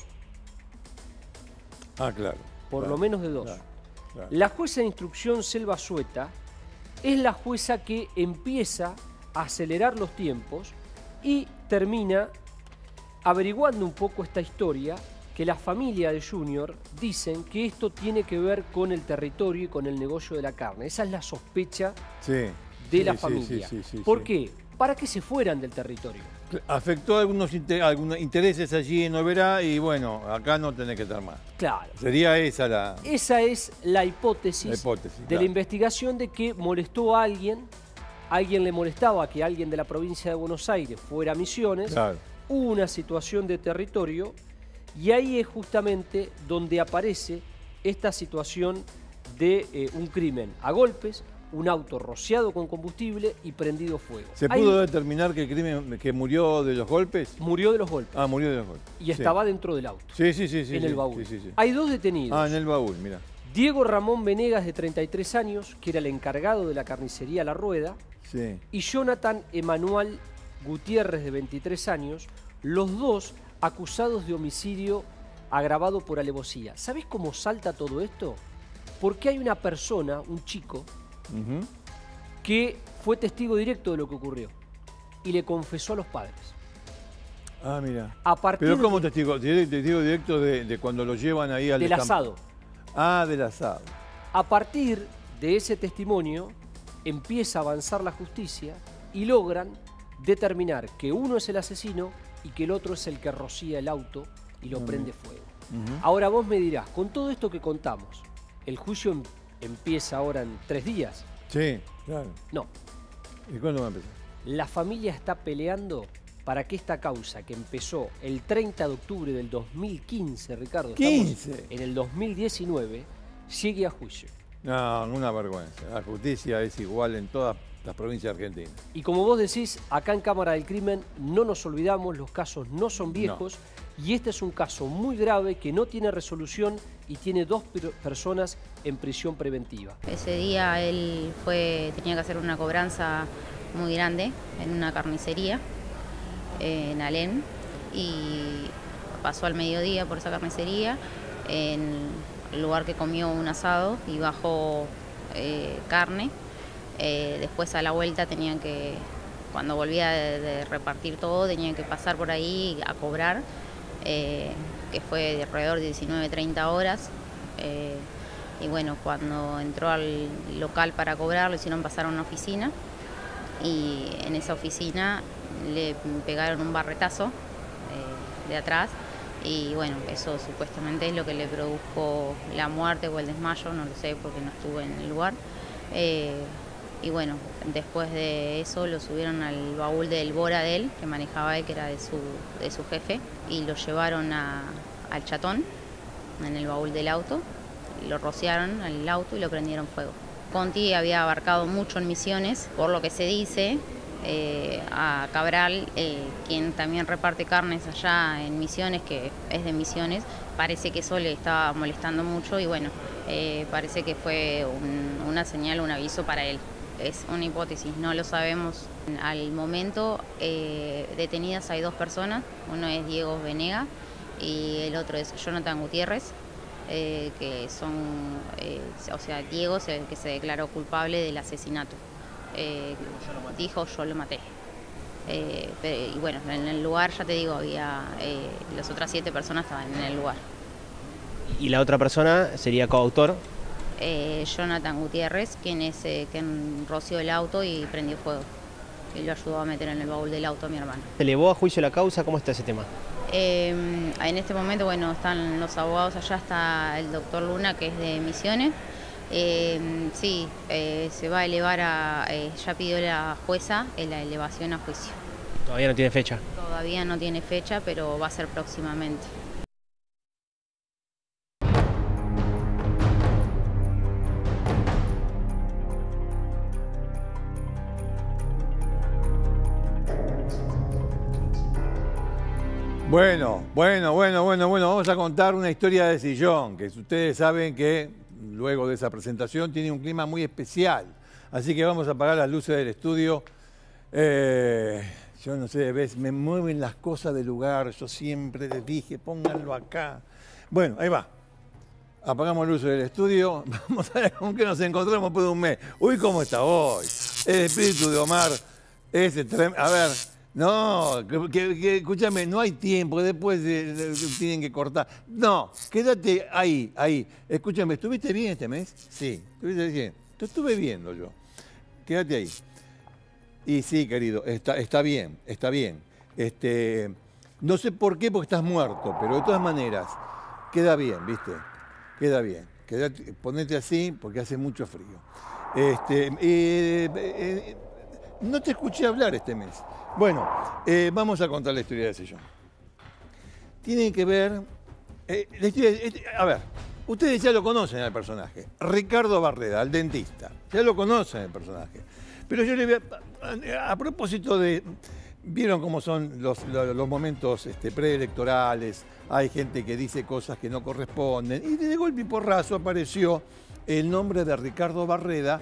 Ah, claro. Por lo menos de 2. Claro. La jueza de instrucción Selva Sueta es la jueza que empieza a acelerar los tiempos y termina averiguando un poco esta historia, que la familia de Junior dicen que esto tiene que ver con el territorio y con el negocio de la carne. Esa es la sospecha de la familia. ¿Por qué? Para que se fueran del territorio. Afectó algunos intereses allí en Oberá y bueno, acá no tenés que estar más. Claro. Sería esa la... Esa es la hipótesis, de la investigación de que molestó a alguien le molestaba que alguien de la provincia de Buenos Aires fuera a Misiones, Claro. hubo una situación de territorio y ahí es justamente donde aparece esta situación de un crimen a golpes, un auto rociado con combustible y prendido fuego. ¿Se pudo determinar que el crimen que murió de los golpes? Murió de los golpes. Ah, murió de los golpes. Y estaba dentro del auto. Sí. En el baúl. Sí. Hay 2 detenidos. Ah, en el baúl, mira. Diego Ramón Venegas, de 33 años, que era el encargado de la carnicería La Rueda, Sí. y Jonathan Emanuel Gutiérrez, de 23 años, los 2 acusados de homicidio agravado por alevosía. ¿Sabés cómo salta todo esto? Porque hay una persona, un chico, que fue testigo directo de lo que ocurrió y le confesó a los padres. Ah, mira. Pero ¿cómo testigo directo de cuando lo llevan ahí al del asado? Ah, del asado. A partir de ese testimonio empieza a avanzar la justicia y logran determinar que uno es el asesino y que el otro es el que rocía el auto y lo prende fuego. Ahora vos me dirás, con todo esto que contamos, ¿el juicio empieza ahora en 3 días? Sí, claro. No. ¿Y cuándo va a empezar? La familia está peleando para que esta causa, que empezó el 30 de octubre del 2015, Ricardo, estamos en el 2019, llegue a juicio. No, una vergüenza. La justicia es igual en todas las provincias argentinas. Y como vos decís, acá en Cámara del Crimen no nos olvidamos, los casos no son viejos, y este es un caso muy grave que no tiene resolución y tiene 2 personas en prisión preventiva. Ese día él tenía que hacer una cobranza muy grande en una carnicería en Alem, y pasó al mediodía por esa carnicería, en el lugar que comió un asado y bajó carne. Después a la vuelta cuando volvía de repartir todo, tenían que pasar por ahí a cobrar, que fue de alrededor de 19-30 horas. Y bueno, cuando entró al local para cobrar, lo hicieron pasar a una oficina, y en esa oficina le pegaron un barretazo de atrás, y bueno, eso supuestamente es lo que le produjo la muerte o el desmayo, no lo sé porque no estuve en el lugar. Y bueno, después de eso lo subieron al baúl del Bora de él, que manejaba él, que era de su jefe, y lo llevaron al Chatón, en el baúl del auto, lo rociaron al auto y lo prendieron fuego. Conti había abarcado mucho en Misiones, por lo que se dice, a Cabral, quien también reparte carnes allá en Misiones, que es de Misiones, parece que eso le estaba molestando mucho y bueno, parece que fue una señal, un aviso para él. Es una hipótesis, no lo sabemos. Al momento detenidas hay 2 personas, uno es Diego Venegas y el otro es Jonathan Gutiérrez, que son, o sea, Diego es el que se declaró culpable del asesinato. Dijo yo lo maté. Y bueno, en el lugar, ya te digo, había las otras 7 personas estaban en el lugar. ¿Y la otra persona sería coautor? Jonathan Gutiérrez, quien roció el auto y prendió fuego. Y lo ayudó a meter en el baúl del auto a mi hermano. ¿Se elevó a juicio la causa? ¿Cómo está ese tema? En este momento, bueno, están los abogados allá, está el doctor Luna, que es de Misiones. Sí, se va a elevar ya pidió la jueza la elevación a juicio. ¿Todavía no tiene fecha? Todavía no tiene fecha, pero va a ser próximamente. Bueno, vamos a contar una historia de sillón, que ustedes saben que luego de esa presentación tiene un clima muy especial. Así que vamos a apagar las luces del estudio. Yo no sé, ves, me mueven las cosas del lugar, yo siempre les dije, pónganlo acá. Bueno, ahí va. Apagamos luces del estudio, vamos a ver con qué nos encontramos después de un mes. Uy, ¿cómo está hoy? El espíritu de Omar es tremendo. A ver, no, escúchame, no hay tiempo, después tienen que cortar. No, quédate ahí. Escúchame, ¿estuviste bien este mes? Sí, estuviste bien. Te estuve viendo yo. Quédate ahí. Y sí, querido, está bien. No sé por qué, porque estás muerto, pero de todas maneras, queda bien, ¿viste? Queda bien. Ponete así porque hace mucho frío. No te escuché hablar este mes. Bueno, vamos a contar la historia de sillón. Tiene que ver... a ver, ustedes ya lo conocen al personaje. Ricardo Barreda, el dentista. Ya lo conocen el personaje. Pero yo le voy a propósito de... Vieron cómo son los momentos preelectorales, hay gente que dice cosas que no corresponden, y de golpe y porrazo apareció el nombre de Ricardo Barreda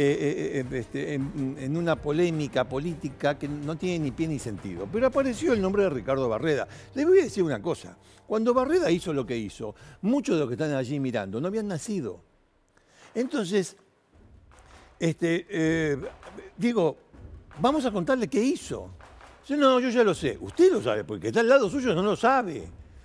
en una polémica política que no tiene ni pie ni sentido. Pero apareció el nombre de Ricardo Barreda. Les voy a decir una cosa, cuando Barreda hizo lo que hizo, muchos de los que están allí mirando no habían nacido. Entonces, digo, vamos a contarle qué hizo. No, yo ya lo sé. Usted lo sabe, porque está al lado suyo, no lo sabe.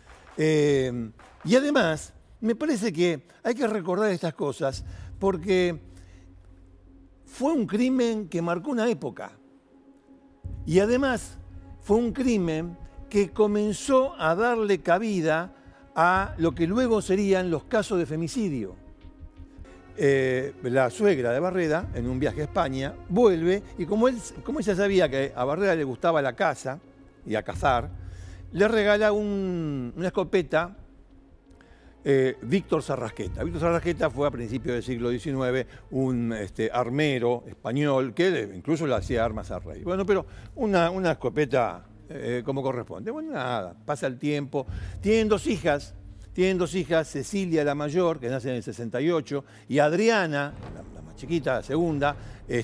Y además, me parece que hay que recordar estas cosas porque fue un crimen que marcó una época. Y además, fue un crimen que comenzó a darle cabida a lo que luego serían los casos de femicidio. La suegra de Barreda, en un viaje a España, vuelve y como ella sabía que a Barreda le gustaba la caza y a cazar, le regala una escopeta Víctor Sarrasqueta. Víctor Sarrasqueta fue a principios del siglo XIX un armero español que incluso le hacía armas al rey. Bueno, pero una escopeta como corresponde. Bueno, nada, pasa el tiempo. Tienen dos hijas, Cecilia la mayor, que nace en el 68, y Adriana, la más chiquita, la segunda,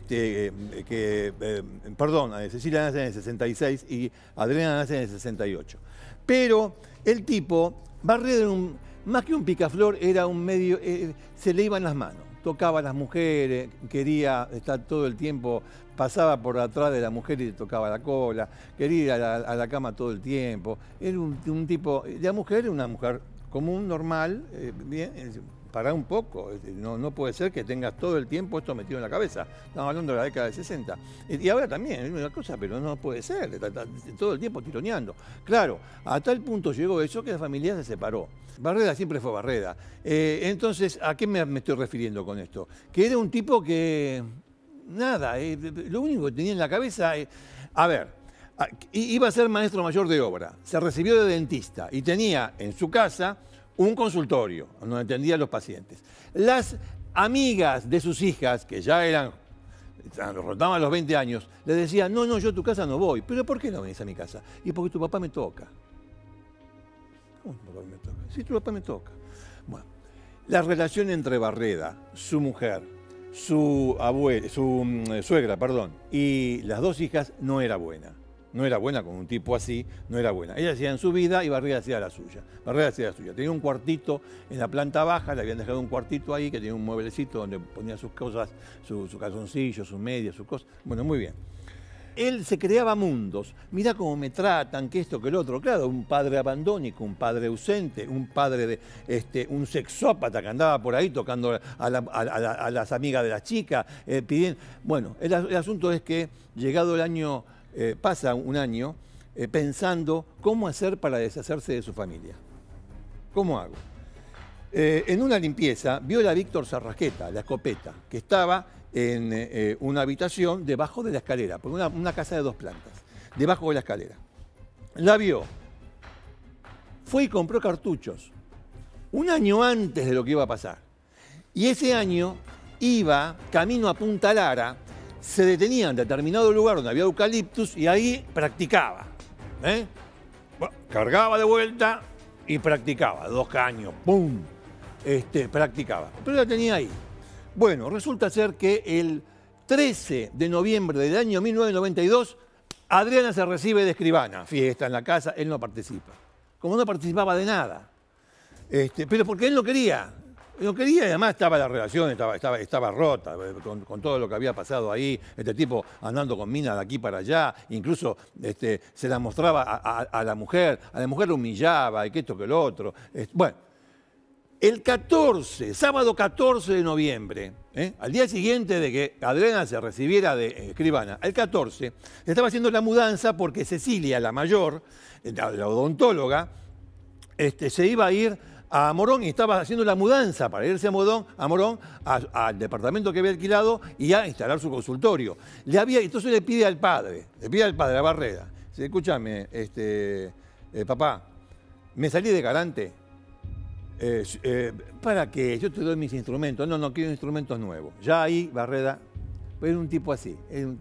Cecilia nace en el 66 y Adriana nace en el 68. Pero el tipo, Barreda, más que un picaflor, era un medio, se le iban las manos, tocaba a las mujeres, quería estar todo el tiempo, pasaba por atrás de la mujer y le tocaba la cola, quería ir a la cama todo el tiempo. Era un tipo, la mujer era una mujer común, normal, bien, pará un poco, no puede ser que tengas todo el tiempo esto metido en la cabeza. Estamos hablando de la década de 60. Y ahora también, es una cosa, pero no puede ser, está todo el tiempo tironeando. Claro, a tal punto llegó eso que la familia se separó. Barreda siempre fue Barreda. Entonces, ¿a qué me estoy refiriendo con esto? Que era un tipo que, nada, lo único que tenía en la cabeza, a ver, iba a ser maestro mayor de obra, se recibió de dentista y tenía en su casa un consultorio donde atendía a los pacientes. Las amigas de sus hijas, que ya rotaban los 20 años, le decían, no, yo a tu casa no voy. ¿Pero por qué no venís a mi casa? Y porque tu papá me toca. ¿Cómo tu papá me toca? Sí, tu papá me toca. Bueno, la relación entre Barreda, su mujer, su suegra, y las dos hijas no era buena. No era buena con un tipo así, no era buena. Ella hacía en su vida y Barreda hacía la suya. Tenía un cuartito en la planta baja, le habían dejado un cuartito ahí que tenía un mueblecito donde ponía sus cosas, su calzoncillo, sus medias, sus cosas. Bueno, muy bien. Él se creaba mundos. Mirá cómo me tratan, que esto, que el otro. Claro, un padre abandónico, un padre ausente, un padre un sexópata que andaba por ahí tocando a las amigas de las chicas, pidiendo. Bueno, el asunto es que llegado el año... pasa un año pensando cómo hacer para deshacerse de su familia. ¿Cómo hago? En una limpieza vio a Víctor Sarrasqueta, la escopeta, que estaba en una habitación debajo de la escalera, por una casa de 2 plantas, debajo de la escalera. La vio, fue y compró cartuchos, un año antes de lo que iba a pasar. Y ese año iba camino a Punta Lara, se detenía en determinado lugar donde había eucaliptus y ahí practicaba. Bueno, cargaba de vuelta y practicaba. 2 caños, ¡pum! Practicaba. Pero la tenía ahí. Bueno, resulta ser que el 13 de noviembre del año 1992, Adriana se recibe de escribana. Fiesta en la casa, él no participa. Como no participaba de nada. Pero porque él no quería. No quería y además estaba la relación, estaba rota con todo lo que había pasado ahí. Este tipo andando con mina de aquí para allá. Incluso se la mostraba a la mujer la humillaba y que esto que lo otro. Bueno, el 14, sábado 14 de noviembre, al día siguiente de que Adriana se recibiera de escribana, el 14, le estaba haciendo la mudanza porque Cecilia, la mayor, la odontóloga, se iba a ir a Morón y estaba haciendo la mudanza para irse a Morón, al departamento que había alquilado y a instalar su consultorio. Entonces le pide al padre, a Barreda, dice, escúchame, papá, me salí de garante. ¿Para qué? Yo te doy mis instrumentos. No quiero instrumentos nuevos. Ya ahí, Barreda, es un tipo así.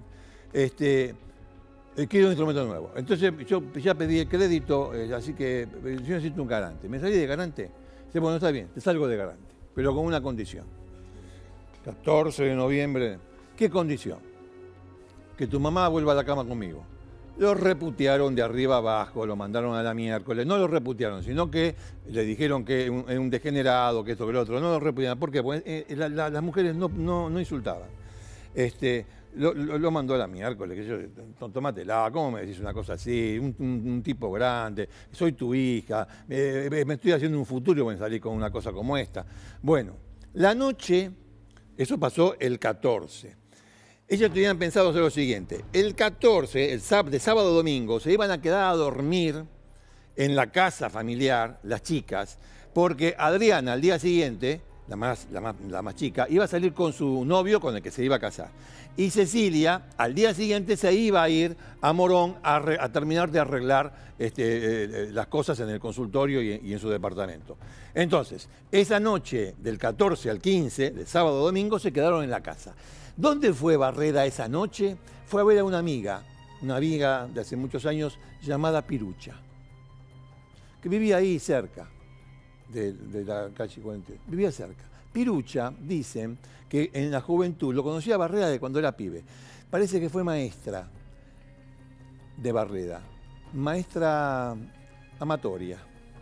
Quiero un instrumento nuevo. Entonces yo ya pedí el crédito, así que yo necesito un garante. ¿Me salí de garante? Dice, bueno, está bien, te salgo de garante, pero con una condición. 14 de noviembre, ¿qué condición? Que tu mamá vuelva a la cama conmigo. Lo reputearon de arriba abajo, lo mandaron a la miércoles. No lo reputearon, sino que le dijeron que es un degenerado, que esto, que lo otro. No lo reputearon. ¿Por qué? Porque las mujeres no insultaban. Lo mandó a la miércoles, que yo, tómatela, ¿cómo me decís una cosa así? Un tipo grande, soy tu hija, me estoy haciendo un futuro y voy a salir con una cosa como esta. Bueno, la noche, eso pasó el 14. Ellos tenían pensado hacer lo siguiente, el 14, de sábado a domingo, se iban a quedar a dormir en la casa familiar, las chicas, porque Adriana al día siguiente, la más chica, iba a salir con su novio con el que se iba a casar. Y Cecilia, al día siguiente, se iba a ir a Morón a terminar de arreglar las cosas en el consultorio y en su departamento. Entonces, esa noche del 14 al 15, de sábado a domingo, se quedaron en la casa. ¿Dónde fue Barreda esa noche? Fue a ver a una amiga de hace muchos años llamada Pirucha, que vivía ahí cerca de la calle 40. Vivía cerca. Pirucha, dicen que en la juventud, lo conocía a Barreda de cuando era pibe. Parece que fue maestra de Barreda, maestra amatoria.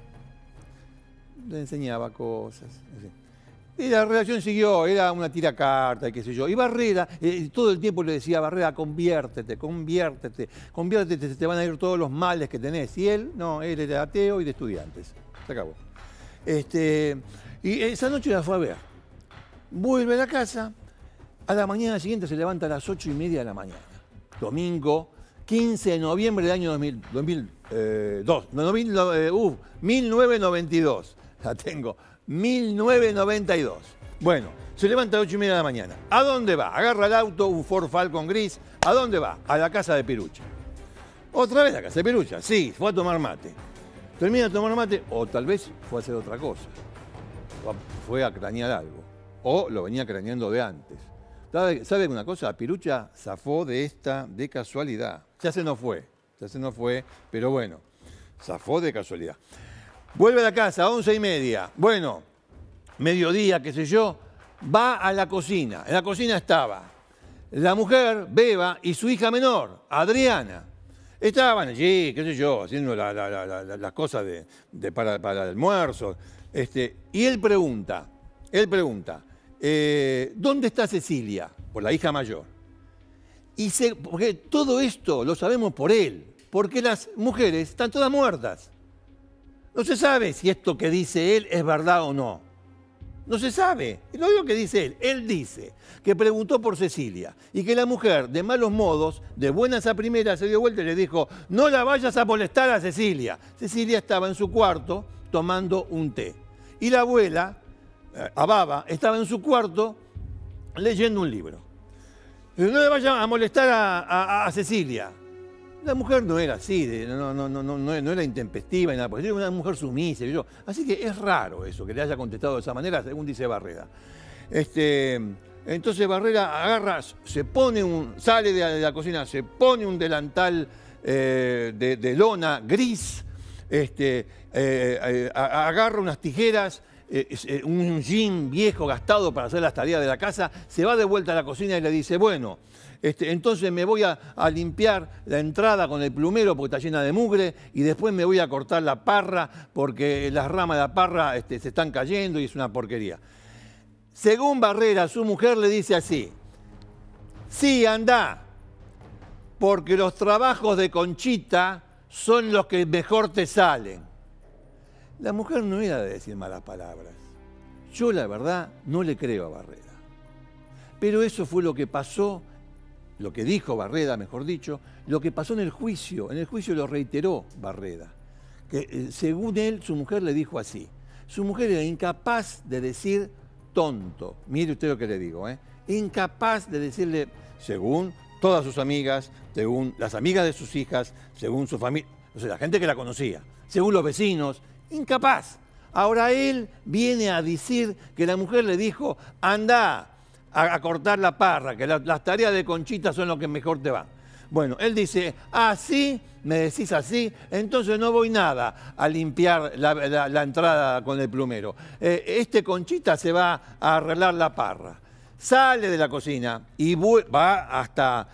Le enseñaba cosas. Así. Y la relación siguió, era una tiracarta y qué sé yo. Y Barreda, todo el tiempo le decía a Barreda, conviértete, se te van a ir todos los males que tenés. Y él, no, él era ateo y de estudiantes. Se acabó. Y esa noche la fue a ver. Vuelve a la casa, a la mañana siguiente se levanta a las 8:30 de la mañana. Domingo, 15 de noviembre del año 1992. La tengo. 1992. Bueno, se levanta a las 8:30 de la mañana. ¿A dónde va? Agarra el auto, un Ford Falcon gris. ¿A dónde va? A la casa de Pirucha. ¿Otra vez a la casa de Pirucha? Sí, fue a tomar mate. Termina de tomar mate, o tal vez fue a hacer otra cosa. Fue a cranear algo. O lo venía craneando de antes. ¿Sabe una cosa? Pirucha zafó de casualidad. Ya se nos fue, pero bueno, zafó de casualidad. Vuelve a la casa a 11:30. Bueno, mediodía, qué sé yo, va a la cocina. En la cocina estaba la mujer, Beba, y su hija menor, Adriana. Estaban allí, qué sé yo, haciendo las cosas para el almuerzo. Y él pregunta, ¿dónde está Cecilia? Por la hija mayor. Porque todo esto lo sabemos por él, porque las mujeres están todas muertas. No se sabe si esto que dice él es verdad o no. No se sabe. Lo digo que dice él. Él dice que preguntó por Cecilia y que la mujer, de malos modos, de buenas a primeras, se dio vuelta y le dijo, no la vayas a molestar a Cecilia. Cecilia estaba en su cuarto tomando un té. Y la abuela, Ababa, estaba en su cuarto leyendo un libro. No le vayas a molestar a Cecilia. La mujer no era así, no era intempestiva ni nada, porque era una mujer sumisa. Así que es raro eso, que le haya contestado de esa manera, según dice Barreda. Entonces Barreda agarra, sale de la cocina, se pone un delantal de lona gris, agarra unas tijeras, un jean viejo gastado para hacer las tareas de la casa, se va de vuelta a la cocina y le dice, bueno, entonces me voy a limpiar la entrada con el plumero porque está llena de mugre y después me voy a cortar la parra porque las ramas de la parra se están cayendo y es una porquería. Según Barrera, su mujer le dice así, sí, andá, porque los trabajos de Conchita son los que mejor te salen. La mujer no era de decir malas palabras. Yo, la verdad, no le creo a Barrera. Pero eso fue lo que pasó, lo que dijo Barrera, mejor dicho, lo que pasó en el juicio. En el juicio lo reiteró Barrera. Que según él, su mujer le dijo así. Su mujer era incapaz de decir tonto. Mire usted lo que le digo, incapaz de decirle, según todas sus amigas, según las amigas de sus hijas, según su familia, o sea, la gente que la conocía, según los vecinos, incapaz. Ahora él viene a decir que la mujer le dijo, anda a cortar la parra, que las tareas de Conchita son lo que mejor te van. Bueno, él dice, sí, me decís así, entonces no voy nada a limpiar la entrada con el plumero. Conchita se va a arreglar la parra. Sale de la cocina y va hasta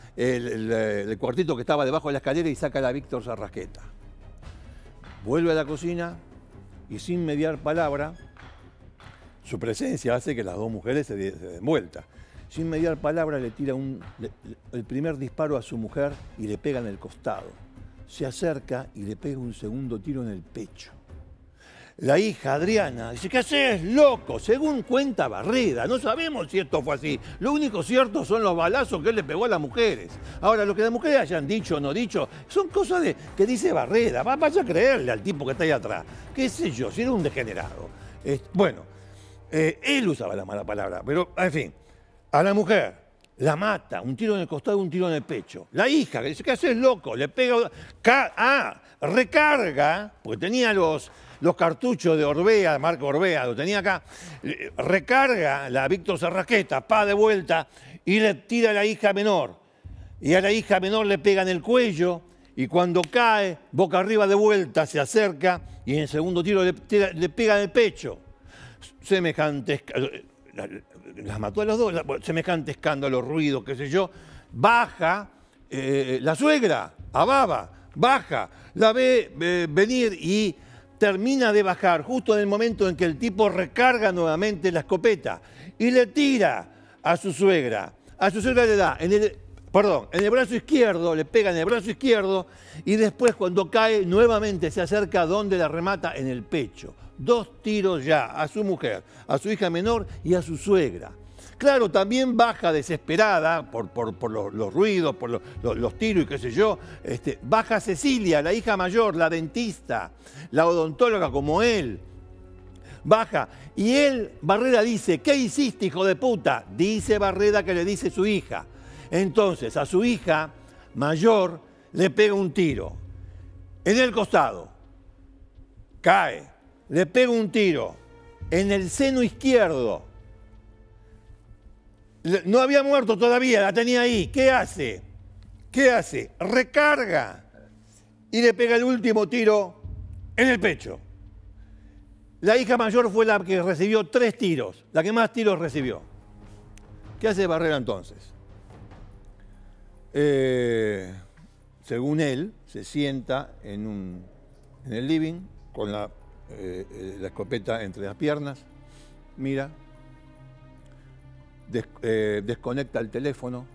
el cuartito que estaba debajo de la escalera y saca la Víctor Sarrasqueta. Vuelve a la cocina y sin mediar palabra, su presencia hace que las dos mujeres se den vuelta. Sin mediar palabra le tira el primer disparo a su mujer y le pega en el costado. Se acerca y le pega un segundo tiro en el pecho. La hija Adriana dice, ¿qué haces, loco? Según cuenta Barrera, no sabemos si esto fue así. Lo único cierto son los balazos que él le pegó a las mujeres. Ahora, lo que las mujeres hayan dicho o no dicho, son cosas que dice Barrera. Vaya a creerle al tipo que está ahí atrás. ¿Qué sé yo? Si era un degenerado. Él usaba la mala palabra, pero, en fin, a la mujer la mata, un tiro en el costado, un tiro en el pecho. La hija, que dice, ¿qué haces, loco? Le pega... recarga, porque tenía los cartuchos de Orbea, marca Orbea, lo tenía acá, recarga la Víctor Sarrasqueta, de vuelta, y le tira a la hija menor. Y a la hija menor le pega en el cuello, y cuando cae, boca arriba de vuelta, se acerca, y en el segundo tiro le pega en el pecho. Semejante... Las mató a los dos, semejante escándalo, ruido, qué sé yo. Baja la suegra, a Baba, baja, la ve venir y termina de bajar justo en el momento en que el tipo recarga nuevamente la escopeta y le tira a su suegra. A su suegra le da en el brazo izquierdo, le pega en el brazo izquierdo y después cuando cae nuevamente se acerca donde la remata en el pecho. 2 tiros ya a su mujer, a su hija menor y a su suegra. Claro, también baja desesperada por los ruidos, por los tiros y qué sé yo. Baja Cecilia, la hija mayor, la dentista, la odontóloga como él. Baja. Y Barrera dice, ¿qué hiciste, hijo de puta? Dice Barrera que le dice su hija. Entonces, a su hija mayor le pega un tiro en el costado. Cae. Le pega un tiro en el seno izquierdo. No había muerto todavía, la tenía ahí. ¿Qué hace? Recarga y le pega el último tiro en el pecho. La hija mayor fue la que recibió 3 tiros, la que más tiros recibió. ¿Qué hace Barrera entonces? Según él, se sienta en el living con la escopeta entre las piernas, mira, desconecta el teléfono.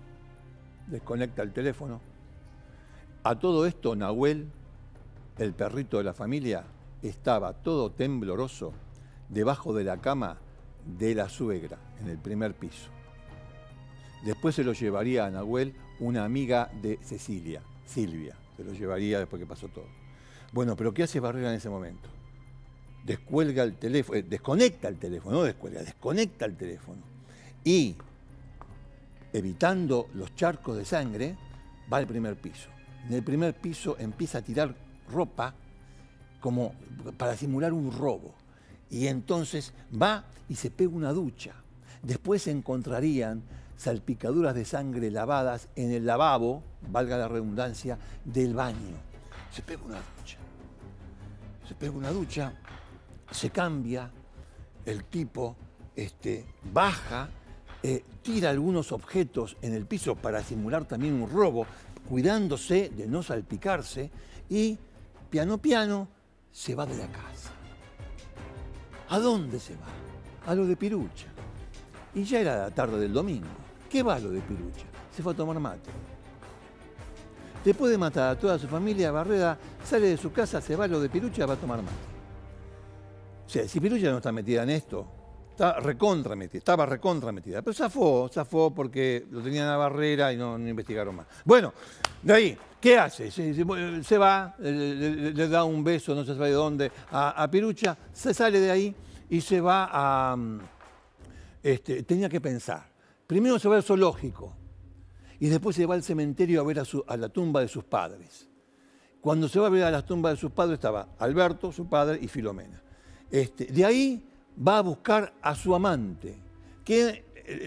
A todo esto, Nahuel, el perrito de la familia, estaba todo tembloroso debajo de la cama de la suegra, en el primer piso. Después se lo llevaría a Nahuel una amiga de Cecilia, Silvia, se lo llevaría después que pasó todo. Bueno, pero ¿qué hace Barrera en ese momento? Descuelga el teléfono, desconecta el teléfono, no descuelga, desconecta el teléfono. Y, evitando los charcos de sangre, va al primer piso. En el primer piso empieza a tirar ropa como para simular un robo. Y entonces va y se pega una ducha. Después se encontrarían salpicaduras de sangre lavadas en el lavabo, valga la redundancia, del baño. Se pega una ducha. se pega una ducha, se cambia, el tipo baja, tira algunos objetos en el piso para simular también un robo, cuidándose de no salpicarse, y piano piano se va de la casa. ¿A dónde se va? A lo de Pirucha. Y ya era la tarde del domingo. ¿Qué va a lo de Pirucha? Se fue a tomar mate. Después de matar a toda su familia, Barreda sale de su casa, se va a lo de Pirucha, va a tomar mate. O sea, si Pirucha no está metida en esto, estaba recontra metida. Pero zafó porque lo tenían a Barrera y no investigaron más. Bueno, de ahí, ¿qué hace? Se va, le da un beso, no se sabe de dónde, a Pirucha, se sale de ahí y se va a... tenía que pensar. Primero se va al zoológico y después se va al cementerio a ver a la tumba de sus padres. Cuando se va a ver a la tumba de sus padres estaba Alberto, su padre, y Filomena. De ahí va a buscar a su amante, que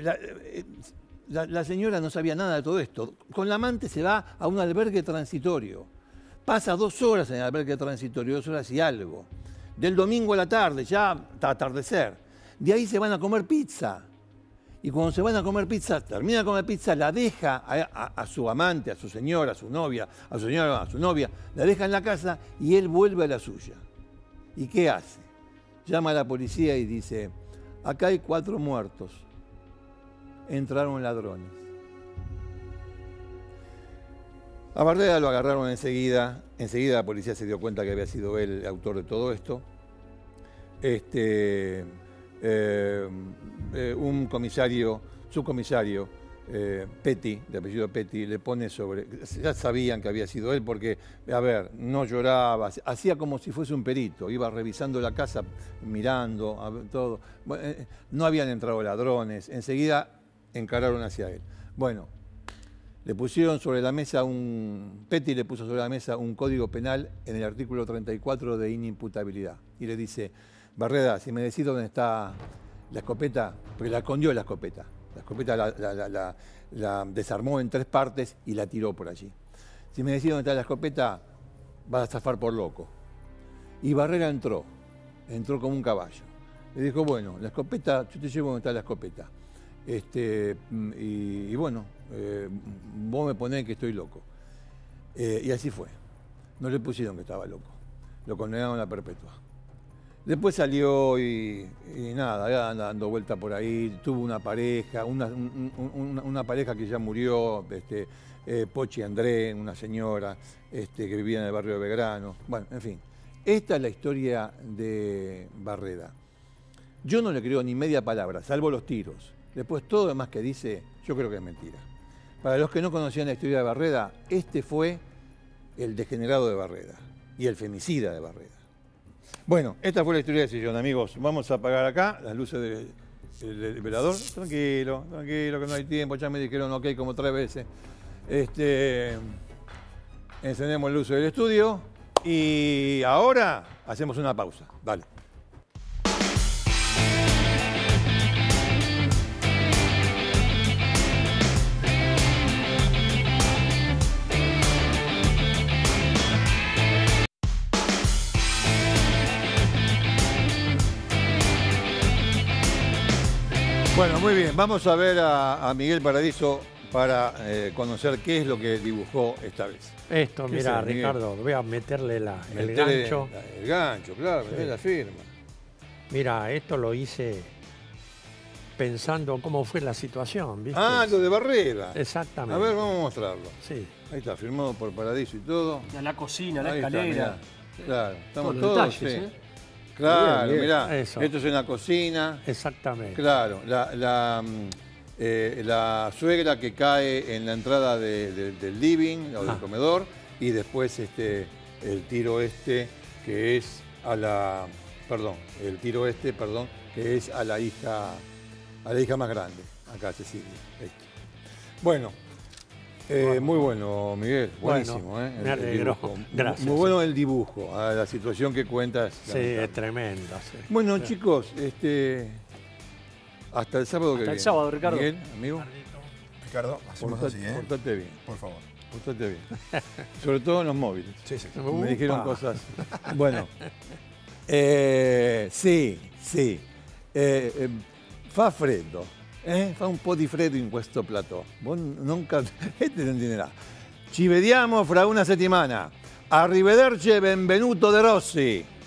la señora no sabía nada de todo esto. Con la amante se va a un albergue transitorio. Pasa 2 horas en el albergue transitorio, 2 horas y algo. Del domingo a la tarde, ya hasta atardecer. De ahí se van a comer pizza. Y cuando se van a comer pizza, termina de comer pizza, la deja a su amante, a su señora, a su novia, a su señora, a su novia, la deja en la casa y él vuelve a la suya. ¿Y qué hace? Llama a la policía y dice, acá hay 4 muertos. Entraron ladrones. A Barreda lo agarraron enseguida. Enseguida la policía se dio cuenta que había sido él el autor de todo esto. Un subcomisario, Petty, de apellido Petty, le pone sobre... Ya sabían que había sido él porque, a ver, no lloraba, hacía como si fuese un perito, iba revisando la casa, mirando, todo. No habían entrado ladrones, enseguida encararon hacia él. Bueno, le pusieron sobre la mesa Petty le puso sobre la mesa un código penal en el artículo 34 de inimputabilidad. Y le dice, Barreda, si me decís dónde está la escopeta, porque la escondió la escopeta. La escopeta la desarmó en 3 partes y la tiró por allí. Si me decís dónde está la escopeta, vas a zafar por loco. Y Barrera entró como un caballo. Le dijo, bueno, la escopeta, yo te llevo donde está la escopeta. Y bueno, vos me ponés que estoy loco. Y así fue. No le pusieron que estaba loco. Lo condenaron a perpetua. Después salió y nada, anda dando vuelta por ahí, tuvo una pareja, una pareja que ya murió, Pochi André, una señora que vivía en el barrio de Belgrano. Bueno, en fin, esta es la historia de Barreda. Yo no le creo ni media palabra, salvo los tiros. Después todo lo demás que dice, yo creo que es mentira. Para los que no conocían la historia de Barreda, este fue el degenerado de Barreda y el femicida de Barreda. Bueno, esta fue la historia de Sillón, amigos. Vamos a apagar acá las luces del velador. Tranquilo, que no hay tiempo. Ya me dijeron ok como 3 veces. Encendemos el luces del estudio y ahora hacemos una pausa. Dale. Bueno, muy bien. Vamos a ver a Miguel Paradiso para conocer qué es lo que dibujó esta vez. Esto, mira, Ricardo, voy a meterle el gancho. El gancho, claro, meterle la firma. Mira, esto lo hice pensando cómo fue la situación, ¿viste? Ah, lo de Barrera. Exactamente. A ver, vamos a mostrarlo. Sí. Ahí está, firmado por Paradiso y todo. La cocina, la Ahí escalera. Está, claro, estamos todos todos. detalles, Sí. Claro, bien. mirá, Eso. esto es una cocina. Exactamente. Claro, la suegra que cae en la entrada del living o del comedor y después el tiro que es a la, que es a la hija más grande, acá Cecilia. Bueno. Muy bueno, Miguel. Buenísimo, bueno, me alegro. Gracias. Muy bueno el dibujo, la situación que cuentas. Sí, es tremenda. Sí. Bueno, sí. chicos, hasta el sábado que viene. Hasta el sábado, Ricardo. Miguel, amigo. Ricardo, hacemos así, Portate bien. Por favor. Portate bien. Sobre todo en los móviles. Sí, sí. Me dijeron Upa. cosas. Bueno. Sì. Fa freddo. Fa un po' di freddo in questo platò. Voi non intenderà. Ci vediamo fra una settimana. Arrivederci e benvenuto De Rossi.